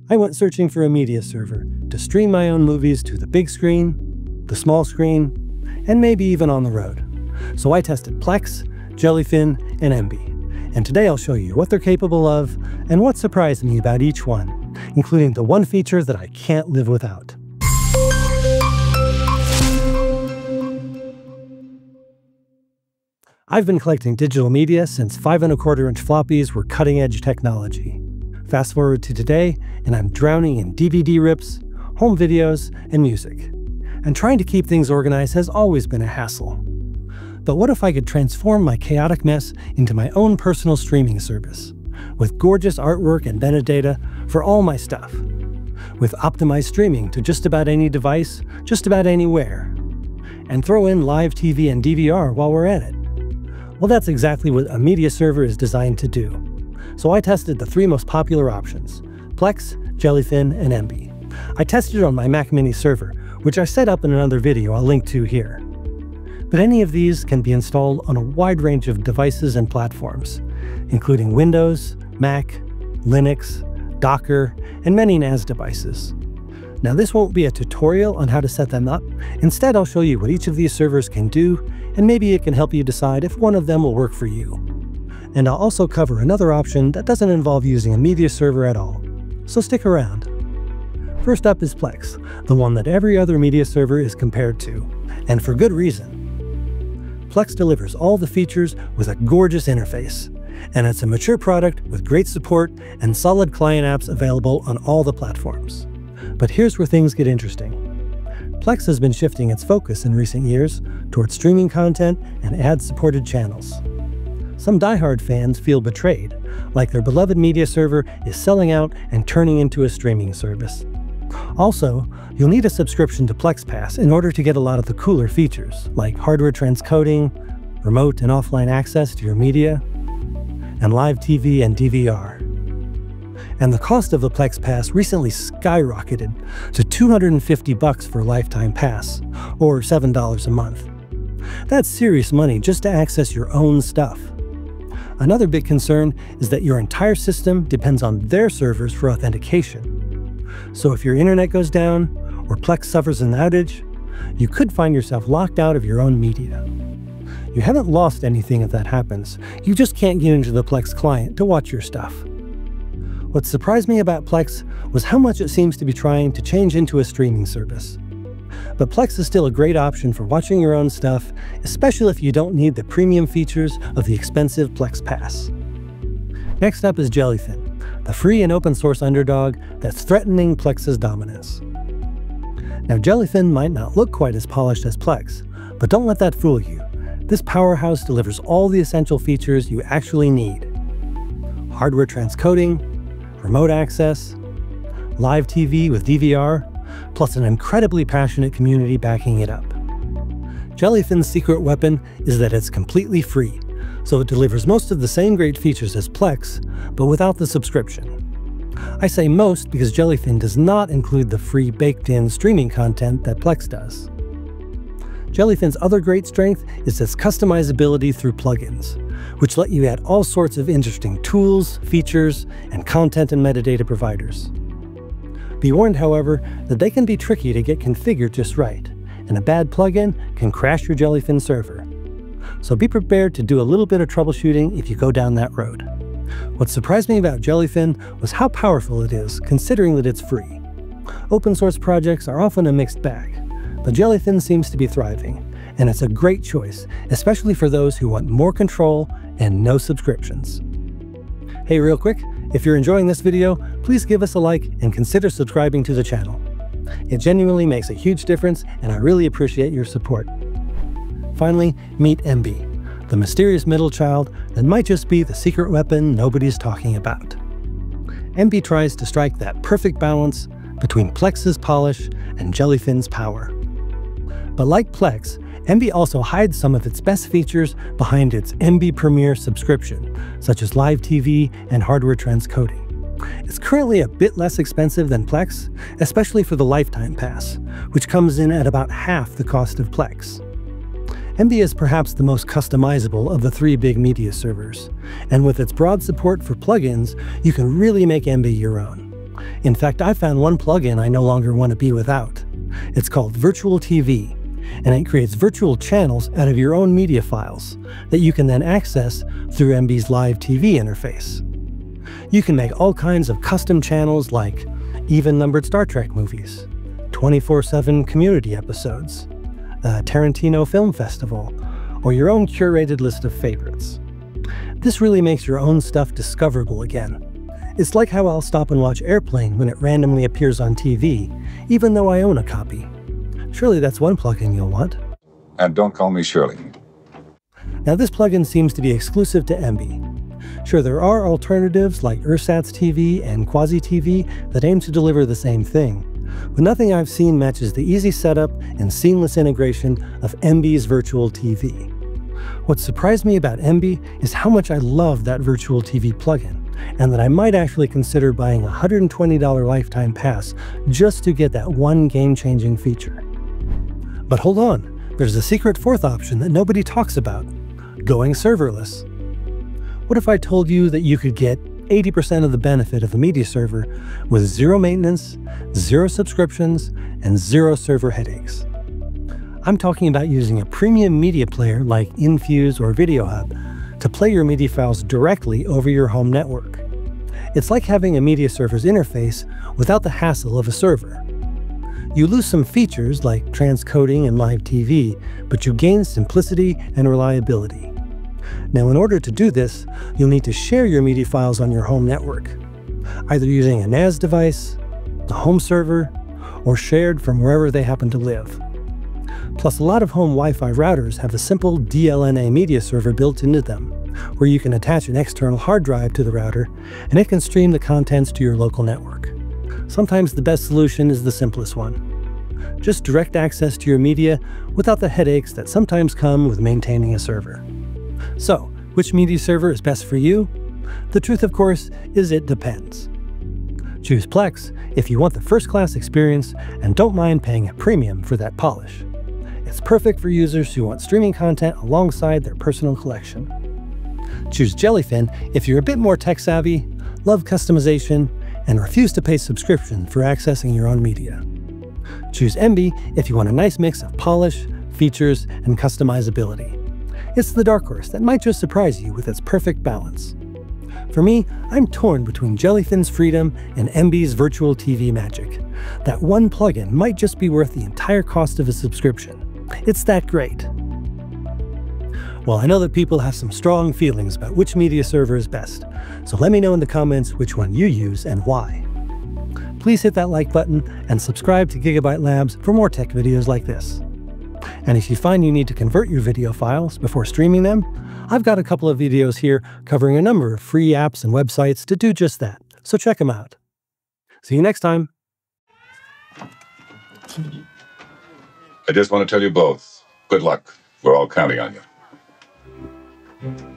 I went searching for a media server to stream my own movies to the big screen, the small screen, and maybe even on the road. So I tested Plex, Jellyfin, and Emby. And today I'll show you what they're capable of and what surprised me about each one, including the one feature that I can't live without. I've been collecting digital media since 5¼ floppies were cutting-edge technology. Fast forward to today, and I'm drowning in DVD rips, home videos, and music. And trying to keep things organized has always been a hassle. But what if I could transform my chaotic mess into my own personal streaming service, with gorgeous artwork and metadata for all my stuff, with optimized streaming to just about any device, just about anywhere, and throw in live TV and DVR while we're at it? Well, that's exactly what a media server is designed to do. So I tested the 3 most popular options: Plex, Jellyfin, and Emby. I tested it on my Mac Mini server, which I set up in another video I'll link to here. But any of these can be installed on a wide range of devices and platforms, including Windows, Mac, Linux, Docker, and many NAS devices. Now, this won't be a tutorial on how to set them up. Instead, I'll show you what each of these servers can do, and maybe it can help you decide if one of them will work for you. And I'll also cover another option that doesn't involve using a media server at all. So stick around. First up is Plex, the one that every other media server is compared to, and for good reason. Plex delivers all the features with a gorgeous interface, and it's a mature product with great support and solid client apps available on all the platforms. But here's where things get interesting. Plex has been shifting its focus in recent years towards streaming content and ad-supported channels. Some diehard fans feel betrayed, like their beloved media server is selling out and turning into a streaming service. Also, you'll need a subscription to Plex Pass in order to get a lot of the cooler features, like hardware transcoding, remote and offline access to your media, and live TV and DVR. And the cost of the Plex Pass recently skyrocketed to $250 for a lifetime pass, or $7 a month. That's serious money just to access your own stuff. Another big concern is that your entire system depends on their servers for authentication. So if your internet goes down, or Plex suffers an outage, you could find yourself locked out of your own media. You haven't lost anything if that happens, you just can't get into the Plex client to watch your stuff. What surprised me about Plex was how much it seems to be trying to change into a streaming service. But Plex is still a great option for watching your own stuff, especially if you don't need the premium features of the expensive Plex Pass. Next up is Jellyfin, the free and open source underdog that's threatening Plex's dominance. Now, Jellyfin might not look quite as polished as Plex, but don't let that fool you. This powerhouse delivers all the essential features you actually need: hardware transcoding, remote access, live TV with DVR, plus an incredibly passionate community backing it up. Jellyfin's secret weapon is that it's completely free, so it delivers most of the same great features as Plex, but without the subscription. I say most because Jellyfin does not include the free baked-in streaming content that Plex does. Jellyfin's other great strength is its customizability through plugins, which let you add all sorts of interesting tools, features, and content and metadata providers. Be warned, however, that they can be tricky to get configured just right, and a bad plugin can crash your Jellyfin server. So be prepared to do a little bit of troubleshooting if you go down that road. What surprised me about Jellyfin was how powerful it is, considering that it's free. Open source projects are often a mixed bag, but Jellyfin seems to be thriving, and it's a great choice, especially for those who want more control and no subscriptions. Hey, real quick, if you're enjoying this video, please give us a like and consider subscribing to the channel. It genuinely makes a huge difference, and I really appreciate your support. Finally, meet Emby, the mysterious middle child that might just be the secret weapon nobody's talking about. Emby tries to strike that perfect balance between Plex's polish and Jellyfin's power. But like Plex, Emby also hides some of its best features behind its Emby Premier subscription, such as live TV and hardware transcoding. It's currently a bit less expensive than Plex, especially for the lifetime pass, which comes in at about half the cost of Plex. Emby is perhaps the most customizable of the 3 big media servers, and with its broad support for plugins, you can really make Emby your own. In fact, I found one plugin I no longer want to be without. It's called Virtual TV, and it creates virtual channels out of your own media files that you can then access through Emby's live TV interface. You can make all kinds of custom channels like even-numbered Star Trek movies, 24/7 community episodes, a Tarantino Film Festival, or your own curated list of favorites. This really makes your own stuff discoverable again. It's like how I'll stop and watch Airplane when it randomly appears on TV, even though I own a copy. Surely that's one plugin you'll want. And don't call me Shirley. Now this plugin seems to be exclusive to Emby. Sure, there are alternatives like Ersatz TV and Quasi TV that aim to deliver the same thing, but nothing I've seen matches the easy setup and seamless integration of Emby's Virtual TV. What surprised me about Emby is how much I love that Virtual TV plugin, and that I might actually consider buying a $120 lifetime pass just to get that one game-changing feature. But hold on, there's a secret fourth option that nobody talks about: going serverless. What if I told you that you could get 80% of the benefit of a media server with zero maintenance, zero subscriptions, and zero server headaches? I'm talking about using a premium media player like Infuse or VideoHub to play your media files directly over your home network. It's like having a media server's interface without the hassle of a server. You lose some features like transcoding and live TV, but you gain simplicity and reliability. Now, in order to do this, you'll need to share your media files on your home network, either using a NAS device, a home server, or shared from wherever they happen to live. Plus, a lot of home Wi-Fi routers have a simple DLNA media server built into them, where you can attach an external hard drive to the router, and it can stream the contents to your local network. Sometimes the best solution is the simplest one. Just direct access to your media without the headaches that sometimes come with maintaining a server. So, which media server is best for you? The truth, of course, is it depends. Choose Plex if you want the first-class experience and don't mind paying a premium for that polish. It's perfect for users who want streaming content alongside their personal collection. Choose Jellyfin if you're a bit more tech-savvy, love customization, and refuse to pay subscription for accessing your own media. Choose Emby if you want a nice mix of polish, features, and customizability. It's the dark horse that might just surprise you with its perfect balance. For me, I'm torn between Jellyfin's freedom and Emby's Virtual TV magic. That one plugin might just be worth the entire cost of a subscription. It's that great. Well, I know that people have some strong feelings about which media server is best, so let me know in the comments which one you use and why. Please hit that like button and subscribe to Gigabyte Labs for more tech videos like this. And if you find you need to convert your video files before streaming them, I've got a couple of videos here covering a number of free apps and websites to do just that, so check them out. See you next time. I just want to tell you both, good luck. We're all counting on you.